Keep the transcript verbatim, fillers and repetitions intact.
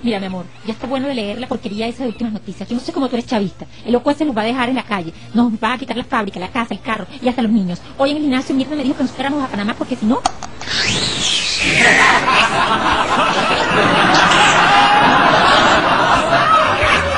Mira, mi amor, ya está bueno de leer la porquería esa de últimas noticias. Yo no sé cómo tú eres chavista. El loco ese nos va a dejar en la calle. Nos va a quitar la fábrica, la casa, el carro y hasta los niños. Hoy en el gimnasio Mirna me dijo que nos fuéramos a Panamá porque si no...